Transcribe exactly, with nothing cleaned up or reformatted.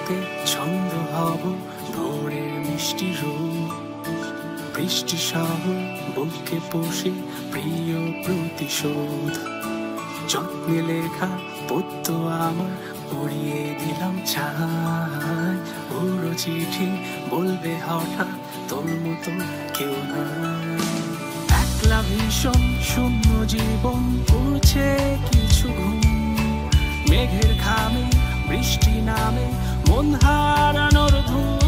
তোকে ছন্দ হব ভোরের মিষ্টি রূপ, বৃষ্টি সহ বুকে পোষে প্রিয় প্রতিশোধ। যত্নে লেখা পদ্য আমার পড়িয়ে দিলাম ছাই, পুরো চিঠি বলবে হঠাৎ তোর মতো কেউ নাই। একলা ভীষণ শূন্য জীবন পড়ছে কিছু ঘুম, মেঘের ঘামে বৃষ্টি নামে মন হারানোর ধূম।